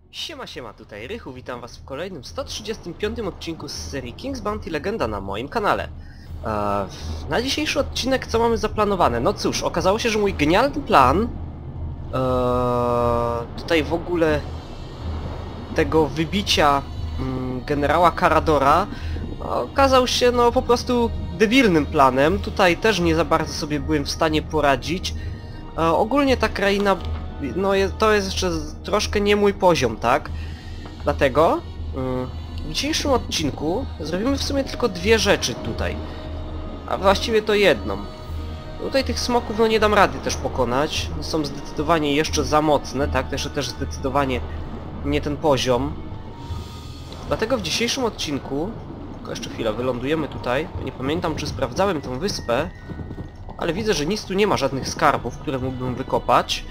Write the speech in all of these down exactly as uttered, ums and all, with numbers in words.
Siema, siema, tutaj Rychu, witam was w kolejnym sto trzydziestym piątym odcinku z serii King's Bounty Legenda na moim kanale. Eee, na dzisiejszy odcinek co mamy zaplanowane? No cóż, okazało się, że mój genialny plan eee, tutaj w ogóle tego wybicia mm, generała Caradora okazał się no po prostu debilnym planem. Tutaj też nie za bardzo sobie byłem w stanie poradzić. Eee, ogólnie ta kraina... No jest, to jest jeszcze troszkę nie mój poziom, tak? Dlatego w dzisiejszym odcinku zrobimy w sumie tylko dwie rzeczy tutaj. A właściwie to jedną. Tutaj tych smoków no nie dam rady też pokonać. Są zdecydowanie jeszcze za mocne, tak? Jeszcze też zdecydowanie nie ten poziom. Dlatego w dzisiejszym odcinku... Tylko jeszcze chwilę, wylądujemy tutaj. Nie pamiętam, czy sprawdzałem tę wyspę, ale widzę, że nic tu nie ma, żadnych skarbów, które mógłbym wykopać.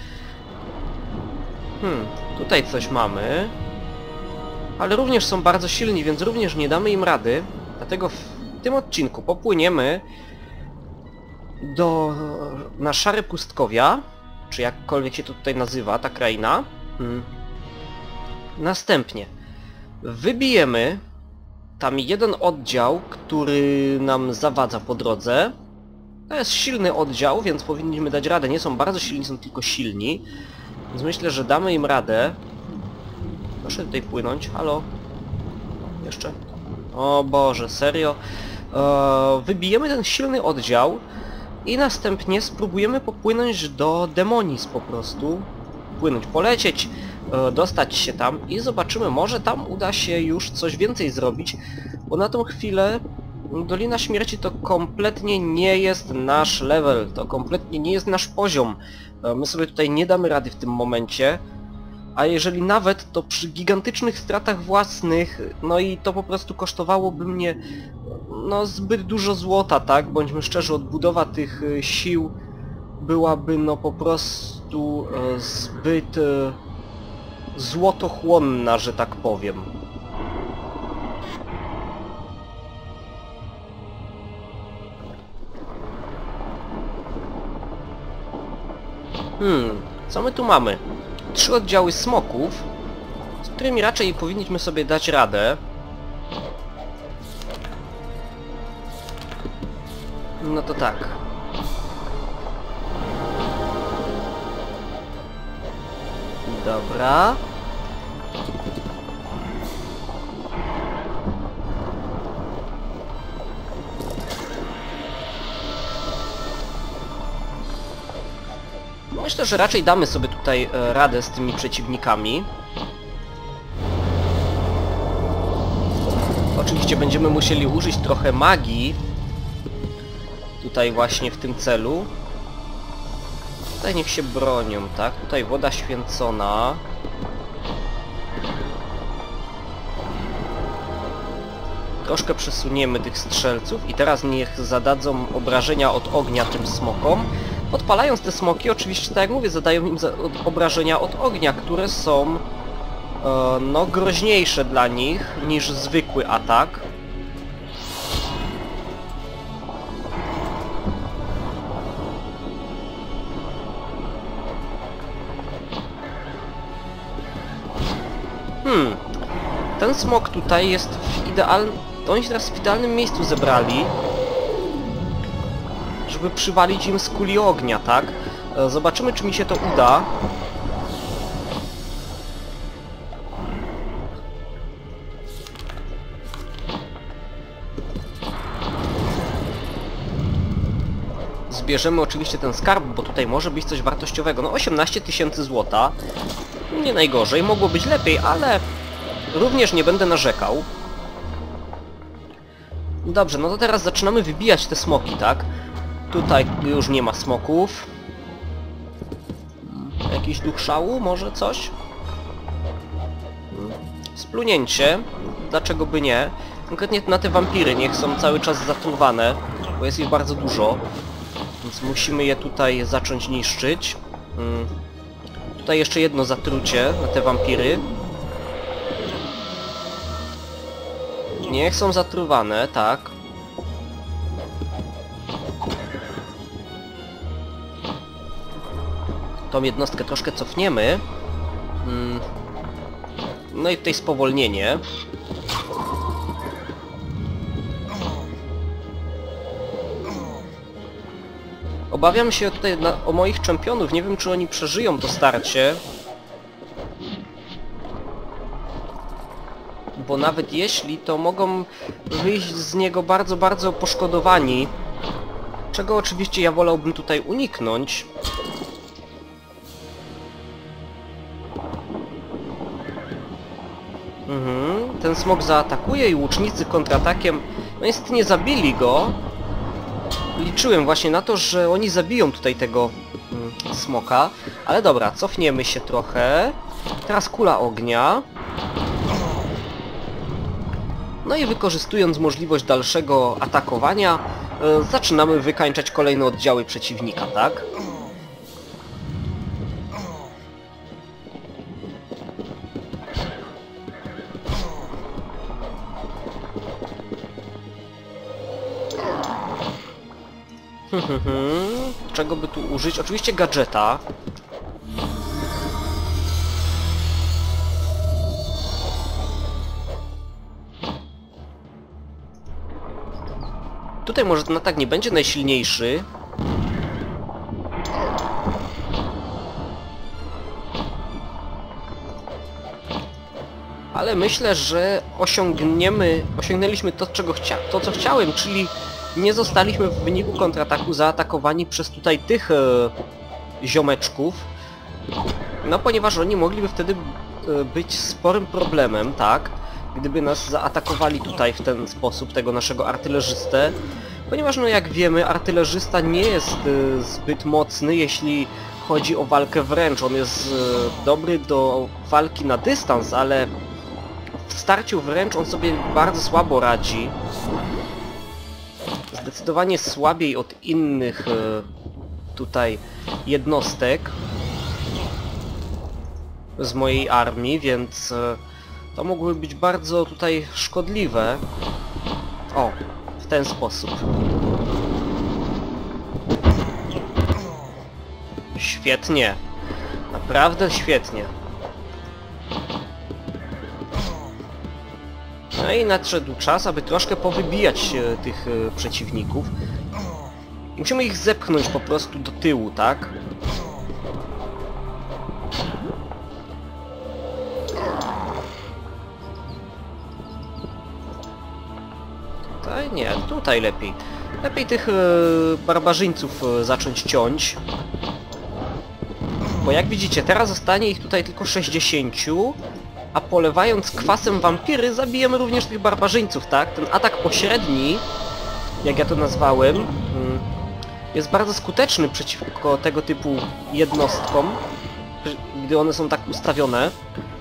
Hmm, tutaj coś mamy. Ale również są bardzo silni, więc również nie damy im rady. Dlatego w tym odcinku popłyniemy do... na Szare Pustkowia, czy jakkolwiek się to tutaj nazywa, ta kraina. Hmm. Następnie wybijemy tam jeden oddział, który nam zawadza po drodze. To jest silny oddział, więc powinniśmy dać radę. Nie są bardzo silni, są tylko silni. Więc myślę, że damy im radę. Proszę tutaj płynąć. Halo? Jeszcze? O Boże, serio? Eee, wybijemy ten silny oddział i następnie spróbujemy popłynąć do Demonis po prostu. Płynąć, polecieć, e, dostać się tam i zobaczymy, może tam uda się już coś więcej zrobić, bo na tą chwilę Dolina Śmierci to kompletnie nie jest nasz level, to kompletnie nie jest nasz poziom. My sobie tutaj nie damy rady w tym momencie, a jeżeli nawet, to przy gigantycznych stratach własnych, no i to po prostu kosztowałoby mnie no zbyt dużo złota, tak? Bądźmy szczerzy, odbudowa tych sił byłaby no po prostu e, zbyt e, złotochłonna, że tak powiem. Hmm, co my tu mamy? Trzy oddziały smoków, z którymi raczej powinniśmy sobie dać radę. No to tak. Dobra. Myślę, że raczej damy sobie tutaj e, radę z tymi przeciwnikami. Oczywiście będziemy musieli użyć trochę magii. Tutaj właśnie w tym celu. Tutaj niech się bronią, tak? Tutaj woda święcona. Troszkę przesuniemy tych strzelców i teraz niech zadadzą obrażenia od ognia tym smokom. Podpalając te smoki, oczywiście, tak jak mówię, zadają im za obrażenia od ognia, które są e, no groźniejsze dla nich niż zwykły atak. Hmm, ten smok tutaj jest w idealnym... Oni się teraz w idealnym miejscu zebrali, żeby przywalić im z kuli ognia, tak? Zobaczymy, czy mi się to uda. Zbierzemy oczywiście ten skarb, bo tutaj może być coś wartościowego. No osiemnaście tysięcy złota. Nie najgorzej, mogło być lepiej, ale również nie będę narzekał. Dobrze, no to teraz zaczynamy wybijać te smoki, tak? Tutaj już nie ma smoków. Jakiś duch szału? Może coś? Splunięcie. Dlaczego by nie? Konkretnie na te wampiry niech są cały czas zatruwane, bo jest ich bardzo dużo. Więc musimy je tutaj zacząć niszczyć. Tutaj jeszcze jedno zatrucie na te wampiry. Niech są zatruwane, tak. Tą jednostkę troszkę cofniemy. Hmm. No i tutaj spowolnienie. Obawiam się tutaj na, o moich czempionów, nie wiem czy oni przeżyją to starcie. Bo nawet jeśli, to mogą wyjść z niego bardzo, bardzo poszkodowani. Czego oczywiście ja wolałbym tutaj uniknąć. Mhm, ten smok zaatakuje i łucznicy kontratakiem, no niestety nie zabili go. Liczyłem właśnie na to, że oni zabiją tutaj tego mm, smoka. Ale dobra, cofniemy się trochę. Teraz kula ognia. No i wykorzystując możliwość dalszego atakowania, yy, zaczynamy wykańczać kolejne oddziały przeciwnika, tak? Czego by tu użyć? Oczywiście gadżeta. Tutaj może ten atak nie będzie najsilniejszy. Ale myślę, że osiągniemy, osiągnęliśmy to, czego chcia, to co chciałem, czyli nie zostaliśmy w wyniku kontrataku zaatakowani przez tutaj tych e, ziomeczków. No ponieważ oni mogliby wtedy e, być sporym problemem, tak? Gdyby nas zaatakowali tutaj w ten sposób, tego naszego artylerzystę. Ponieważ no jak wiemy, artylerzysta nie jest e, zbyt mocny, jeśli chodzi o walkę wręcz. On jest e, dobry do walki na dystans, ale w starciu wręcz on sobie bardzo słabo radzi. Zdecydowanie słabiej od innych e, tutaj jednostek z mojej armii, więc e, to mogły być bardzo tutaj szkodliwe. O, w ten sposób. Świetnie. Naprawdę świetnie. No i nadszedł czas, aby troszkę powybijać e, tych e, przeciwników. Musimy ich zepchnąć po prostu do tyłu, tak? Tutaj nie, tutaj lepiej. Lepiej tych e, barbarzyńców e, zacząć ciąć. Bo jak widzicie, teraz zostanie ich tutaj tylko sześćdziesięciu. A polewając kwasem wampiry zabijemy również tych barbarzyńców, tak? Ten atak pośredni, jak ja to nazwałem, jest bardzo skuteczny przeciwko tego typu jednostkom, gdy one są tak ustawione.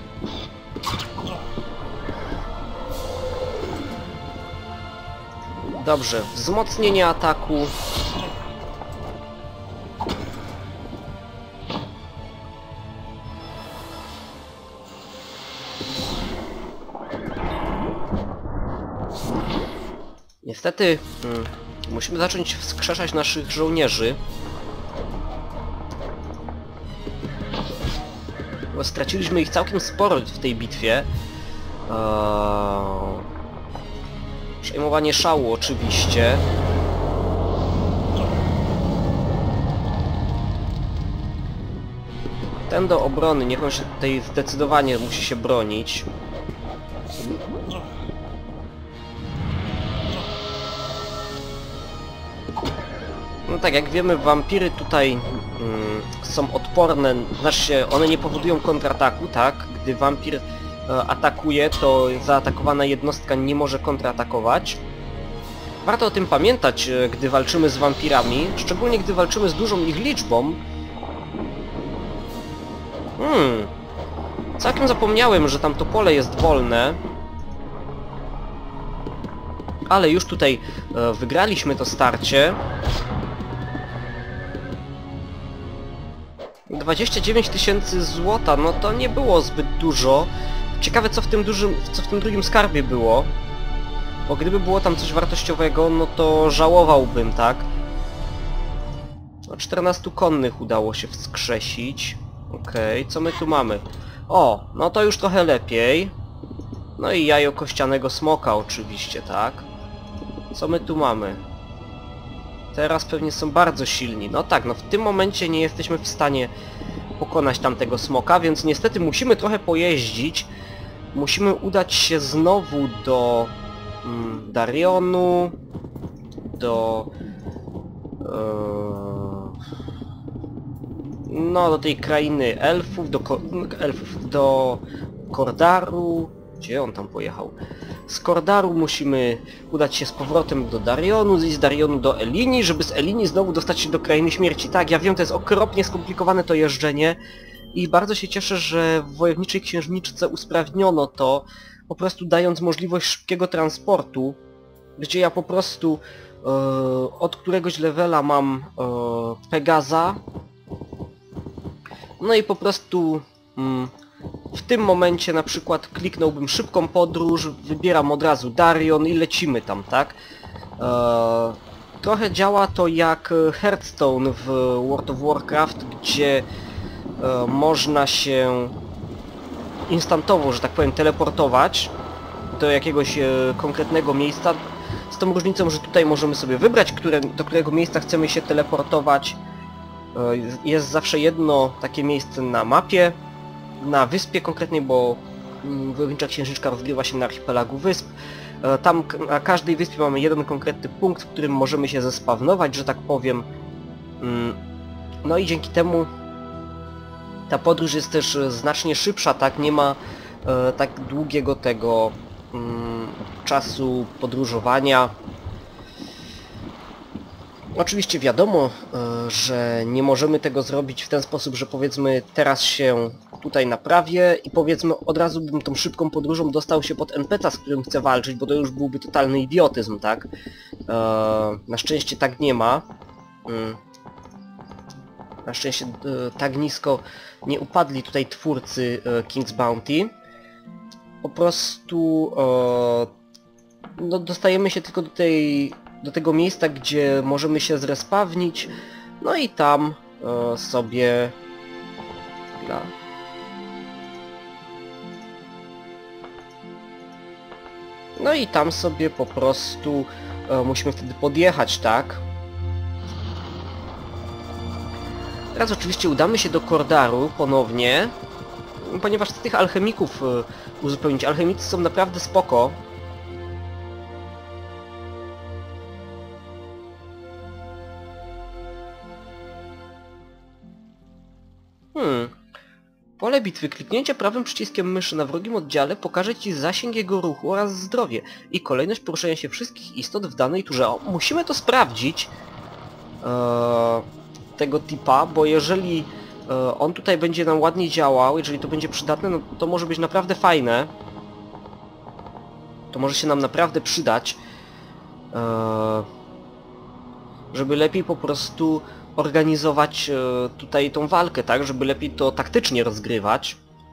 Dobrze, wzmocnienie ataku. Niestety hmm, musimy zacząć wskrzeszać naszych żołnierzy. Bo straciliśmy ich całkiem sporo w tej bitwie. Eee... Przejmowanie szału oczywiście. Ten do obrony, niech on się tutaj zdecydowanie musi się bronić. No tak, jak wiemy, wampiry tutaj mm, są odporne, znaczy się, one nie powodują kontrataku, tak? Gdy wampir e, atakuje, to zaatakowana jednostka nie może kontratakować. Warto o tym pamiętać, e, gdy walczymy z wampirami, szczególnie gdy walczymy z dużą ich liczbą. Hmm, całkiem zapomniałem, że tam to pole jest wolne. Ale już tutaj e, wygraliśmy to starcie. dwadzieścia dziewięć tysięcy złota, no to nie było zbyt dużo. Ciekawe co w tym dużym, co w tym drugim skarbie było. Bo gdyby było tam coś wartościowego, no to żałowałbym, tak? No czternastu konnych udało się wskrzesić. Okej, okay, co my tu mamy? O, no to już trochę lepiej. No i jajo kościanego smoka oczywiście, tak? Co my tu mamy? Teraz pewnie są bardzo silni. No tak, no w tym momencie nie jesteśmy w stanie pokonać tamtego smoka, więc niestety musimy trochę pojeździć. Musimy udać się znowu do mm, Darionu, do... Yy, no, do tej krainy elfów, do, elfów, do Kordaru. Gdzie on tam pojechał? Z Kordaru musimy udać się z powrotem do Darionu, zejść z Darionu do Elini, żeby z Elini znowu dostać się do Krainy Śmierci. Tak, ja wiem, to jest okropnie skomplikowane to jeżdżenie i bardzo się cieszę, że w Wojowniczej Księżniczce usprawniono to, po prostu dając możliwość szybkiego transportu, gdzie ja po prostu e, od któregoś levela mam e, Pegaza, no i po prostu... Mm, w tym momencie na przykład kliknąłbym szybką podróż, wybieram od razu Darion i lecimy tam, tak? Eee, trochę działa to jak Hearthstone w World of Warcraft, gdzie e, można się instantowo, że tak powiem, teleportować do jakiegoś e, konkretnego miejsca. Z tą różnicą, że tutaj możemy sobie wybrać, które, do którego miejsca chcemy się teleportować. E, jest zawsze jedno takie miejsce na mapie. Na wyspie konkretnej, bo Wojownicza Księżniczka rozgrywa się na archipelagu wysp. Tam na każdej wyspie mamy jeden konkretny punkt, w którym możemy się zespawnować, że tak powiem. No i dzięki temu ta podróż jest też znacznie szybsza, tak? Nie ma e, tak długiego tego mm, czasu podróżowania. Oczywiście wiadomo, że nie możemy tego zrobić w ten sposób, że powiedzmy teraz się tutaj naprawię i powiedzmy od razu bym tą szybką podróżą dostał się pod en pe ce a, z którym chcę walczyć, bo to już byłby totalny idiotyzm, tak? Na szczęście tak nie ma. Na szczęście tak nisko nie upadli tutaj twórcy King's Bounty. Po prostu no, dostajemy się tylko do tej... do tego miejsca, gdzie możemy się zrespawnić, no i tam e, sobie... Chwila. No i tam sobie po prostu e, musimy wtedy podjechać, tak? Teraz oczywiście udamy się do Kordaru ponownie, ponieważ chcę tych alchemików e, uzupełnić. Alchemicy są naprawdę spoko. Hmm. Pole bitwy. Kliknięcie prawym przyciskiem myszy na wrogim oddziale pokaże Ci zasięg jego ruchu oraz zdrowie i kolejność poruszania się wszystkich istot w danej turze. O, musimy to sprawdzić, eee, tego tipa, bo jeżeli eee, on tutaj będzie nam ładnie działał, jeżeli to będzie przydatne, no to może być naprawdę fajne. To może się nam naprawdę przydać, eee, żeby lepiej po prostu organizować e, tutaj tą walkę, tak? Żeby lepiej to taktycznie rozgrywać.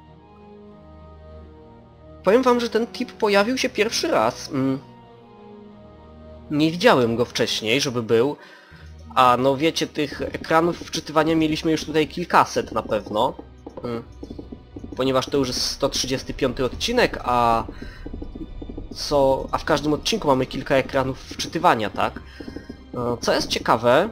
Powiem wam, że ten tip pojawił się pierwszy raz. Mm. Nie widziałem go wcześniej, żeby był. A no wiecie, tych ekranów wczytywania mieliśmy już tutaj kilkaset na pewno. Mm. Ponieważ to już jest sto trzydziesty piąty odcinek, a... Co... a w każdym odcinku mamy kilka ekranów wczytywania, tak? E, co jest ciekawe...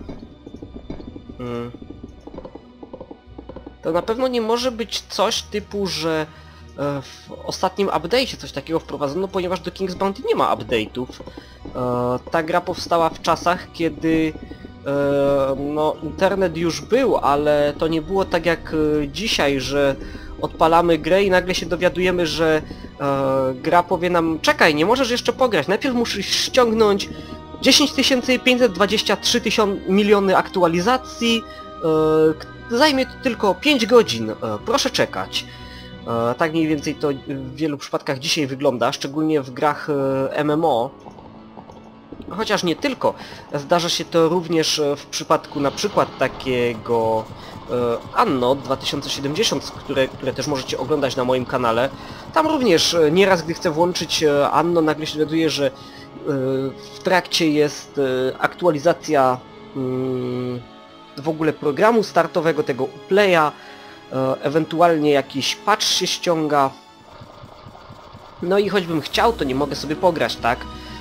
To na pewno nie może być coś typu, że w ostatnim update'cie coś takiego wprowadzono, ponieważ do King's Bounty nie ma update'ów. Ta gra powstała w czasach, kiedy no, internet już był, ale to nie było tak jak dzisiaj, że odpalamy grę i nagle się dowiadujemy, że gra powie nam: czekaj, nie możesz jeszcze pograć, najpierw musisz ściągnąć dziesięć tysięcy pięćset dwadzieścia trzy miliony aktualizacji, e, zajmie to tylko pięć godzin, e, proszę czekać. E, tak mniej więcej to w wielu przypadkach dzisiaj wygląda, szczególnie w grach e, em em o. Chociaż nie tylko, zdarza się to również w przypadku na przykład takiego e, Anno dwa tysiące siedemdziesiąt, które, które też możecie oglądać na moim kanale. Tam również e, nieraz, gdy chcę włączyć e, Anno, nagle się dowiaduję, że w trakcie jest aktualizacja w ogóle programu startowego, tego Uplaya, e, ewentualnie jakiś patch się ściąga. No i choćbym chciał, to nie mogę sobie pograć, tak?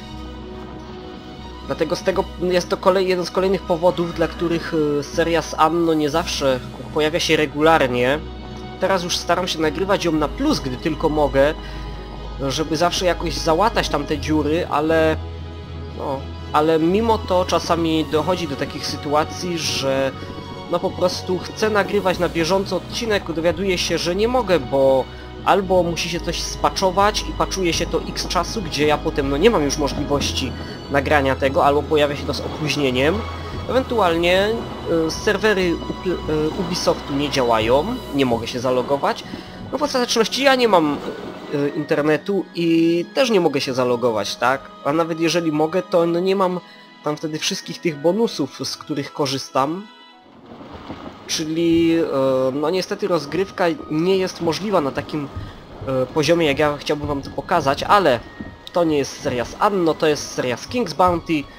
Dlatego z tego jest to kolej, jeden z kolejnych powodów, dla których e, seria z Anno nie zawsze pojawia się regularnie. Teraz już staram się nagrywać ją na plus, gdy tylko mogę, żeby zawsze jakoś załatać tam te dziury, ale... No, ale mimo to czasami dochodzi do takich sytuacji, że no po prostu chcę nagrywać na bieżąco odcinek, dowiaduję się, że nie mogę, bo albo musi się coś spaczować i paczuje się to x czasu, gdzie ja potem no nie mam już możliwości nagrania tego, albo pojawia się to z opóźnieniem. Ewentualnie y, serwery y, Ubisoftu nie działają, nie mogę się zalogować. No w ostateczności ja nie mam y, internetu i też nie mogę się zalogować, tak? A nawet jeżeli mogę, to no nie mam tam wtedy wszystkich tych bonusów, z których korzystam. Czyli y, no niestety rozgrywka nie jest możliwa na takim y, poziomie, jak ja chciałbym wam to pokazać, ale to nie jest seria z Anno, to jest seria z King's Bounty. Y,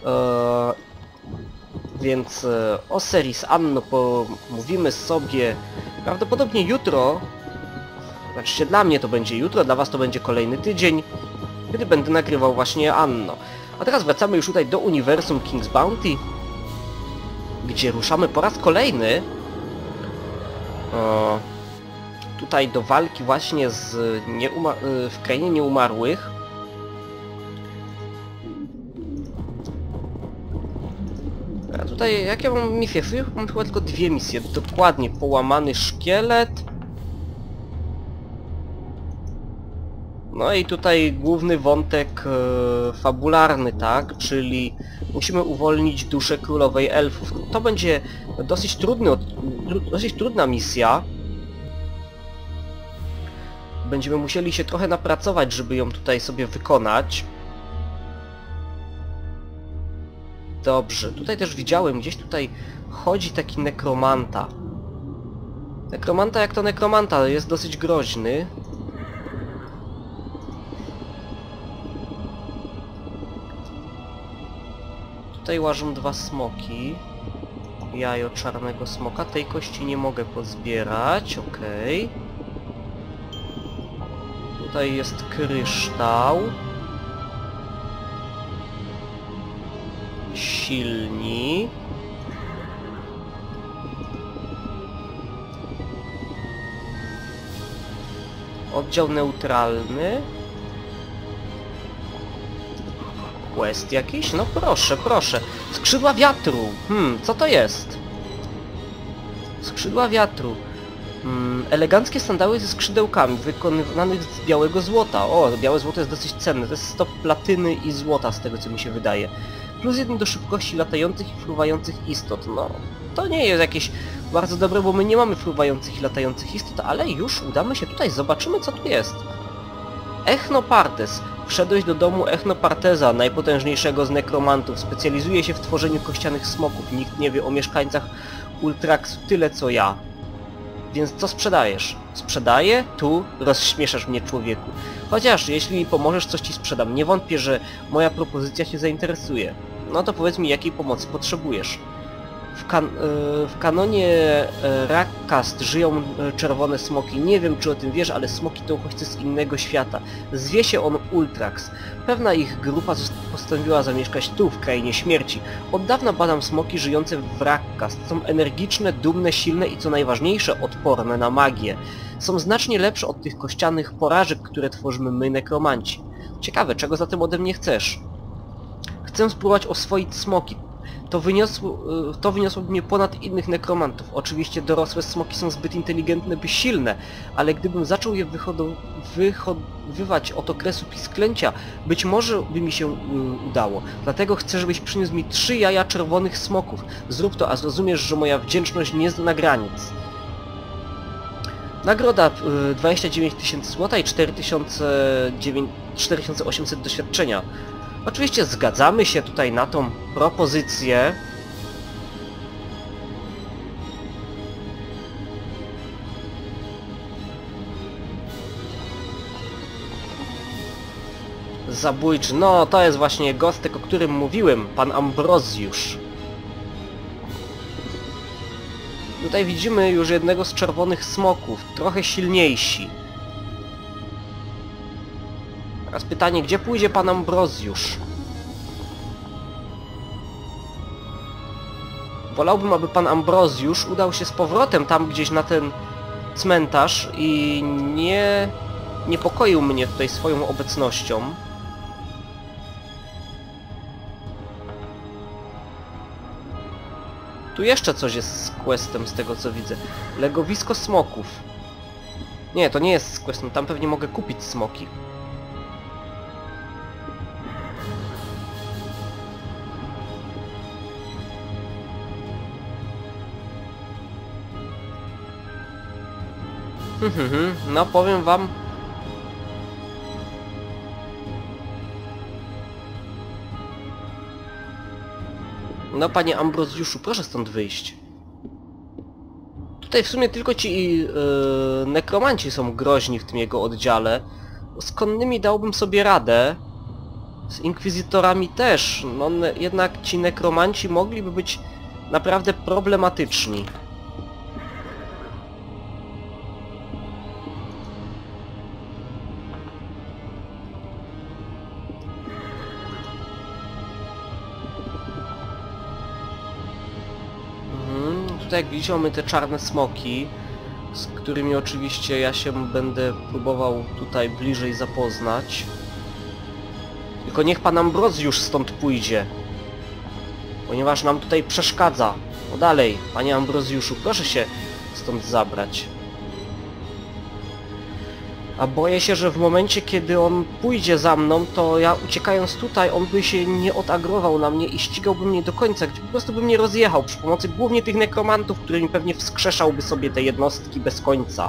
Więc e, o serii z Anno pomówimy sobie prawdopodobnie jutro. Znaczy dla mnie to będzie jutro, dla was to będzie kolejny tydzień, gdy będę nagrywał właśnie Anno. A teraz wracamy już tutaj do uniwersum King's Bounty, gdzie ruszamy po raz kolejny o, tutaj do walki właśnie z nieuma w krainie nieumarłych. A tutaj, jakie mam misje? Mam chyba tylko dwie misje. Dokładnie, połamany szkielet. No i tutaj główny wątek e, fabularny, tak? Czyli musimy uwolnić duszę królowej elfów. To będzie dosyć trudny, dosyć trudna misja. Będziemy musieli się trochę napracować, żeby ją tutaj sobie wykonać. Dobrze, tutaj też widziałem, gdzieś tutaj chodzi taki nekromanta. Nekromanta jak to nekromanta, jest dosyć groźny. Tutaj łażą dwa smoki. Jajo czarnego smoka, tej kości nie mogę pozbierać, okej. Tutaj jest kryształ. Silni. Oddział neutralny. Quest jakiś? No proszę, proszę. Skrzydła wiatru. Hmm, co to jest? Skrzydła wiatru. Hmm, eleganckie sandały ze skrzydełkami, wykonywanych z białego złota. O, białe złoto jest dosyć cenne. To jest sto platyny i złota, z tego co mi się wydaje. Plus jeden do szybkości latających i fruwających istot. No, to nie jest jakieś bardzo dobre, bo my nie mamy fruwających i latających istot, ale już udamy się tutaj, zobaczymy co tu jest. Echnopartes. Wszedłeś do domu Echnoparteza, najpotężniejszego z nekromantów. Specjalizuje się w tworzeniu kościanych smoków. Nikt nie wie o mieszkańcach Ultraxu tyle co ja. Więc co sprzedajesz? Sprzedaję? Tu rozśmieszasz mnie, człowieku. Chociaż jeśli mi pomożesz, coś ci sprzedam. Nie wątpię, że moja propozycja cię zainteresuje. No to powiedz mi, jakiej pomocy potrzebujesz. W, kan w kanonie Rakast żyją czerwone smoki. Nie wiem, czy o tym wiesz, ale smoki to uchodźcy z innego świata. Zwie się on Ultrax. Pewna ich grupa postanowiła zamieszkać tu, w krainie śmierci. Od dawna badam smoki żyjące w Rakast. Są energiczne, dumne, silne i co najważniejsze, odporne na magię. Są znacznie lepsze od tych kościanych porażek, które tworzymy my, nekromanci. Ciekawe, czego zatem ode mnie chcesz? Chcę spróbować oswoić smoki. To wyniosło, to wyniosłoby mnie ponad innych nekromantów. Oczywiście dorosłe smoki są zbyt inteligentne, by silne, ale gdybym zaczął je wychowywać od okresu pisklęcia, być może by mi się y, udało. Dlatego chcę, żebyś przyniósł mi trzy jaja czerwonych smoków. Zrób to, a zrozumiesz, że moja wdzięczność nie zna granic. Nagroda y, dwadzieścia dziewięć tysięcy złota i cztery tysiące osiemset doświadczenia. Oczywiście zgadzamy się tutaj na tą propozycję. Zabójczy, no to jest właśnie gostek, o którym mówiłem, pan Ambrozjusz. tutaj widzimy już jednego z czerwonych smoków, trochę silniejsi. Teraz pytanie, gdzie pójdzie pan Ambrozjusz? Wolałbym, aby pan Ambrozjusz udał się z powrotem tam gdzieś na ten cmentarz i nie niepokoił mnie tutaj swoją obecnością. Tu jeszcze coś jest z questem, z tego co widzę. Legowisko smoków. Nie, to nie jest z questem, tam pewnie mogę kupić smoki. No powiem wam... No panie Ambrozjuszu, proszę stąd wyjść. Tutaj w sumie tylko ci yy, nekromanci są groźni w tym jego oddziale. Z konnymi dałbym sobie radę. Z inkwizytorami też. No ne jednak ci nekromanci mogliby być naprawdę problematyczni. Jak widzicie, mamy te czarne smoki, z którymi oczywiście ja się będę próbował tutaj bliżej zapoznać. Tylko niech pan Ambrozjusz stąd pójdzie, ponieważ nam tutaj przeszkadza. No dalej, panie Ambrozjuszu, proszę się stąd zabrać. A boję się, że w momencie, kiedy on pójdzie za mną, to ja uciekając tutaj, on by się nie odagrował na mnie i ścigałby mnie do końca, gdzie po prostu by mnie rozjechał przy pomocy głównie tych nekromantów, którymi pewnie wskrzeszałby sobie te jednostki bez końca.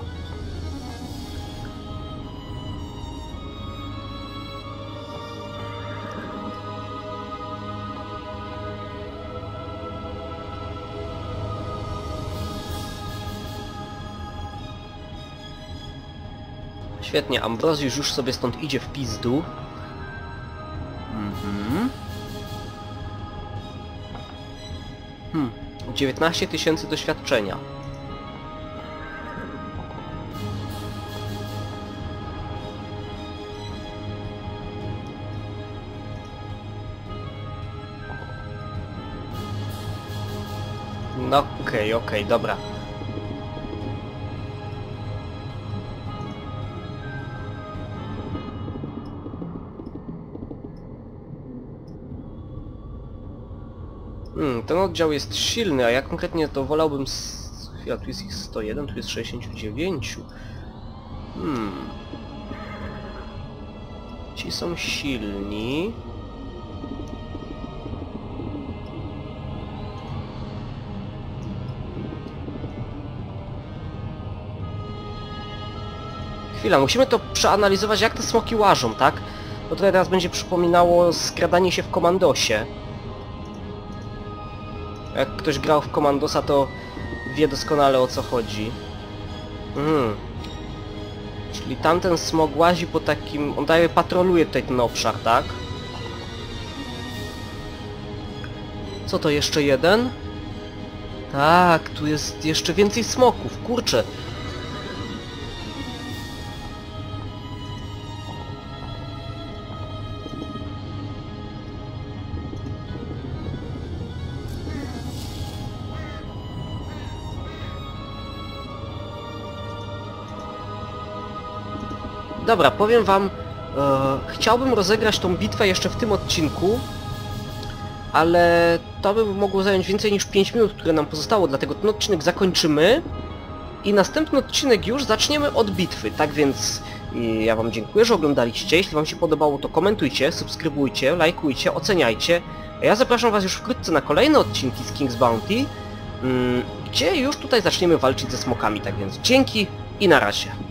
Świetnie, Ambrozjusz już sobie stąd idzie w pizdu. Mhm. Hmm. dziewiętnaście tysięcy doświadczenia. No okej, okay, okej, okay, dobra. Hmm, ten oddział jest silny, a ja konkretnie to wolałbym... Z... Chwila, tu jest ich sto jeden, tu jest sześćdziesiąt dziewięć. Hmm... Ci są silni... Chwila, musimy to przeanalizować, jak te smoki łażą, tak? Bo tutaj teraz będzie przypominało skradanie się w komandosie. Jak ktoś grał w Komandosa, to wie doskonale, o co chodzi. Mhm. Czyli tamten smok łazi po takim... On daje, patroluje tutaj ten obszar, tak? Co to, jeszcze jeden? Tak, tu jest jeszcze więcej smoków, kurczę. Dobra, powiem wam, e, chciałbym rozegrać tą bitwę jeszcze w tym odcinku, ale to by mogło zająć więcej niż pięć minut, które nam pozostało, dlatego ten odcinek zakończymy i następny odcinek już zaczniemy od bitwy. Tak więc ja wam dziękuję, że oglądaliście. Jeśli wam się podobało, to komentujcie, subskrybujcie, lajkujcie, oceniajcie. A ja zapraszam was już wkrótce na kolejne odcinki z King's Bounty, gdzie już tutaj zaczniemy walczyć ze smokami. Tak więc dzięki i na razie.